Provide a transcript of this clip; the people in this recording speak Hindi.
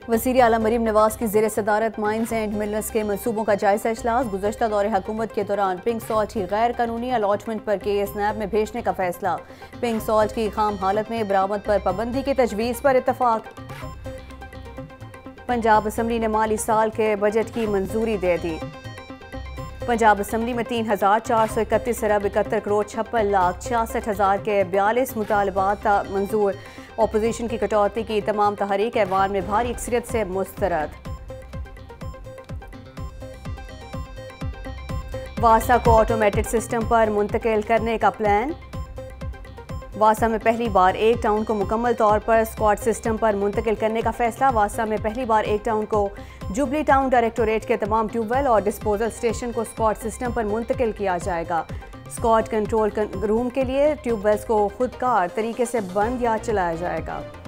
वज़ीर आला मरीम नवाज की ज़ेर सदारत माइंस एंड मिलर्स के मनसूबों का जायजा इजलास। गुज़श्ता दौरे हुकूमत के दौरान पिंक सॉल्ट की गैर कानूनी अलॉटमेंट पर केएस नैब में भेजने का फैसला। पिंक सॉल्ट की खाम हालत में बरामद पर पाबंदी की तजवीज़ पर इत्तफाक। पंजाब असम्बली ने माली साल के बजट की मंजूरी दे दी। पंजाब असम्बली में 3,431 अरब 71 करोड़ 56 लाख 66,000 के 42 मुतालबात मंजूर। अपोजिशन की कटौती की तमाम तहरीक ऐवान में भारी अक्सरियत से मुस्तरद। वासा को ऑटोमेटेड सिस्टम पर मुंतकिल करने का प्लान। वासा में पहली बार एक टाउन को मुकम्मल तौर पर स्क्वाड सिस्टम पर मुंतकिल करने का फैसला। वासा में पहली बार एक टाउन को जुबली टाउन डायरेक्टोरेट के तमाम ट्यूबवेल और डिस्पोजल स्टेशन को स्क्वाड सिस्टम पर मुंतकिल किया जाएगा। स्क्वाड कंट्रोल रूम के लिए ट्यूबवेल्स को खुदकार तरीके से बंद या चलाया जाएगा।